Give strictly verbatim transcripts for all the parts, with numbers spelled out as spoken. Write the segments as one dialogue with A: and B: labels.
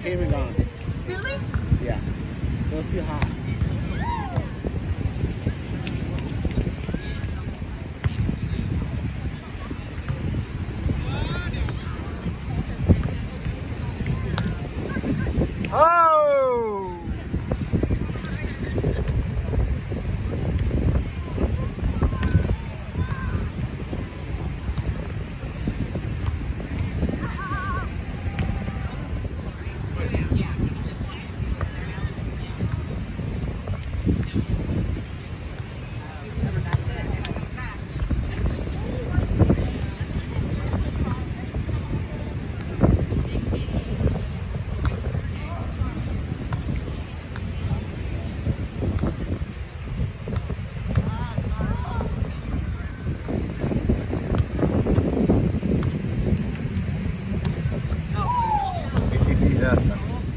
A: came and gone.
B: Really?
A: Yeah. It was too hot.
C: Oh! Yeah.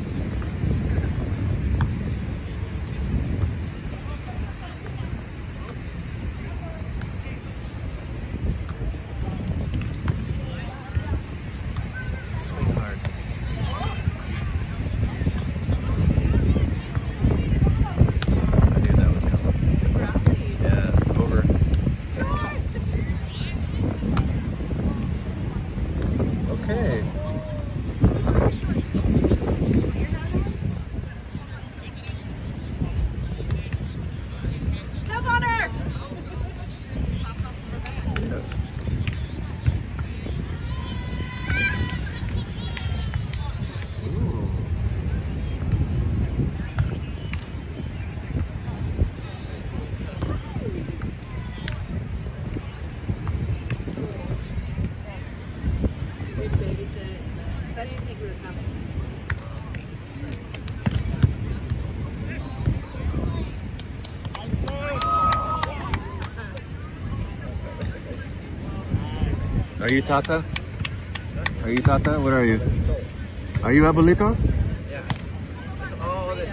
C: Sweetheart. I knew that was coming. Yeah, over. Okay.
B: Step on her!
C: Yeah. Ooh.
B: We'd babysit. I didn't think we were coming.
C: Are you Tata? Are you Tata? What are you? Are you Abuelito?
A: Yeah. Oh, the,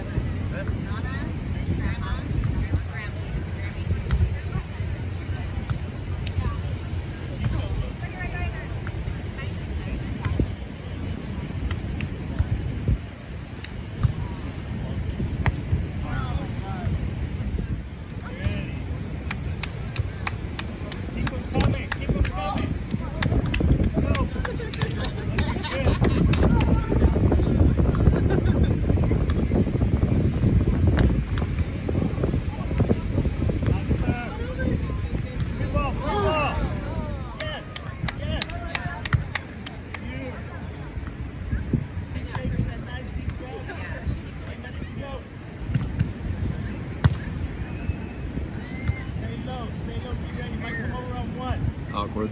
C: Awkward.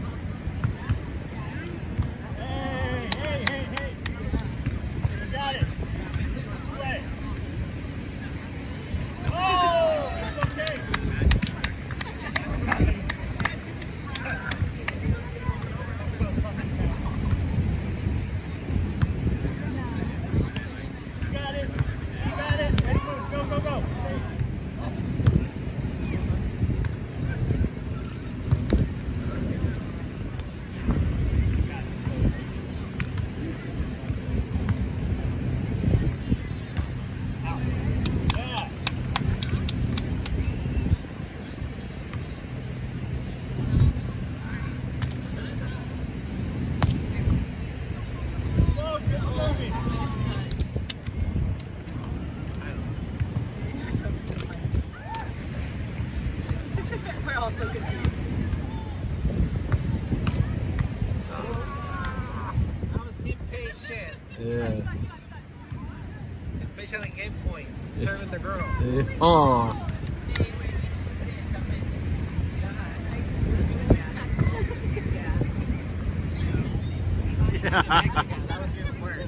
A: hey, hey, hey, hey. You got it. This way. Oh, it's okay. You got it. You got it. Ready, move. Go, go, go. Stay.
B: We're all so confused.
A: That was temptation.
C: Yeah.
A: Especially game point. Serving the girl.
C: Oh. Yeah.
A: That was your word.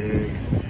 C: dig.